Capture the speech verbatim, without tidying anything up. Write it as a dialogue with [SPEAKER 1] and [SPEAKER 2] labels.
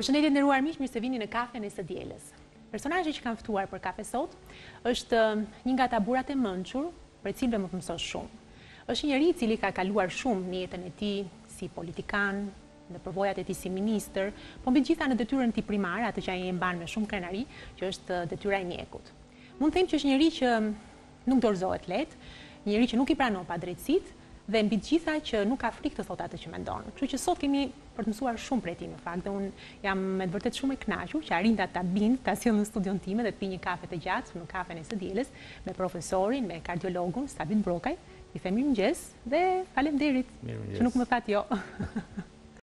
[SPEAKER 1] Përshëndetje nderuar miq, mirë se vini në kafen e së dielës. Personazhi që kam ftuar për kafe sot është një nga taburat e mençur, për cilën më mësos shumë. Është një njerëz i cili ka kaluar shumë në jetën e tij si politikan, në përvojat e tij si ministër, po mbi gjitha në detyrën e tij primare, atë që ai e mban me shumë krenari, që është detyra e mjekut. Mund të them që është një njerëz që nuk dorëzohet lehtë, një njerëz që nuk i pranon padrejtësitë dhe mbi të gjitha që nuk ka frikë të thotë atë që mendon. Kështu që sot kemi për të mësuar shumë prej tij në fakt, dhe unë jam me të vërtetë shumë e kënaqur që arrinta ta bind, ta sjell në studion time dhe të pi një kafe të gjatë në kafen e së dielës me profesorin, me kardiologun Sabin Brokaj. I them mirëmëngjes dhe faleminderit që nuk më thatë jo.